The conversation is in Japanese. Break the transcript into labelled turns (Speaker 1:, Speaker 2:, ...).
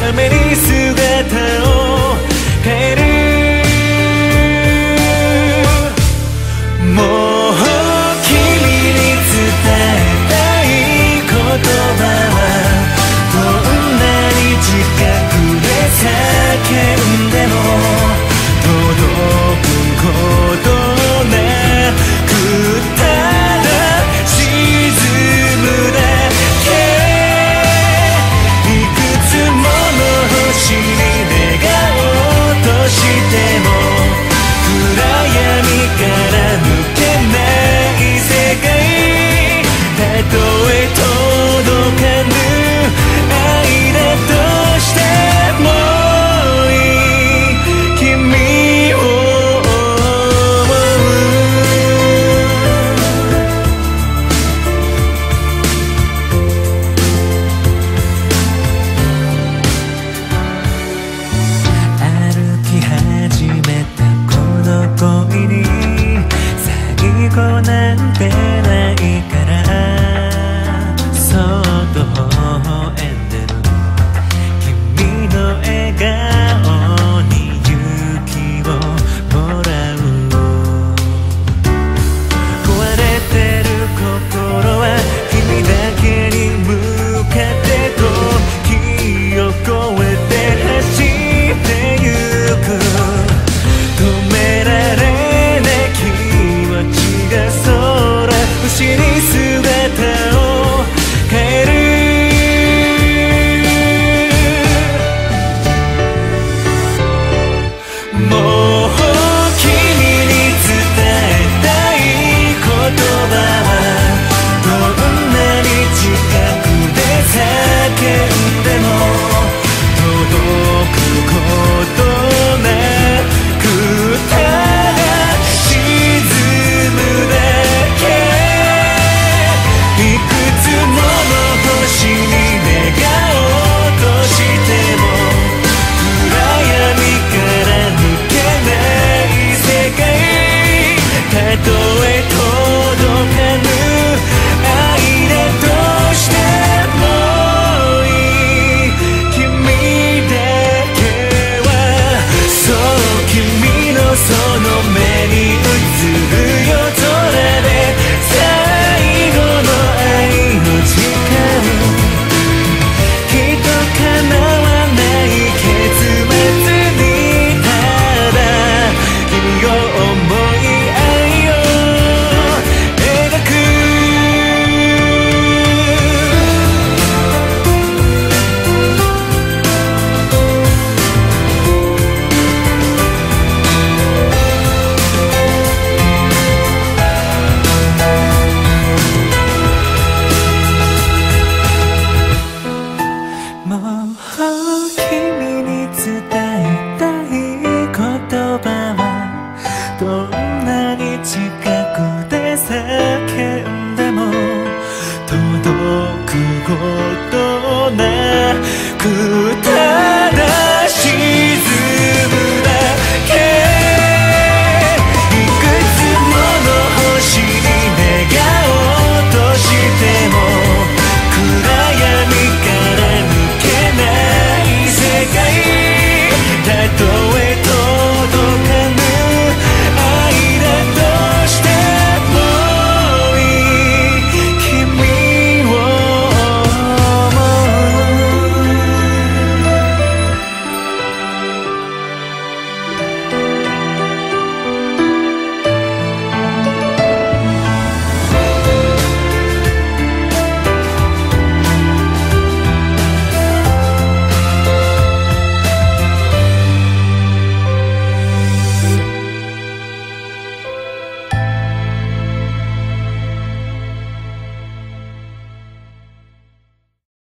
Speaker 1: めに姿を変える。もう君に伝えたい言葉はどんなに近くで叫んでも届くことなく、ただ沈むだけ。いくつもの星に願おうとしても暗闇から抜けない世界。たとえ届かぬ愛だとしてもいい君を思う。歩き始めたこの恋に最後なんてないから、そっと微笑んでる君の笑顔に勇気をもらう。壊れてる心は君だけに向かって時を超えて走ってゆく。止められない気持ちが空星に姿を変える。もう君に伝えたい言葉はどんなに近くで叫んでも届くことなく、ただ沈むだけ。いくつもの星に願おうとしても暗闇から抜けない世界。たとえ届かぬ愛だとしてもいい君だけは、そう君のその目に映る夜空で最後の愛の時間。きっと叶わない結末に、ただ君を思い愛を描く。もう君に伝えたい言葉はどんなに近くで叫んでも届くことなく、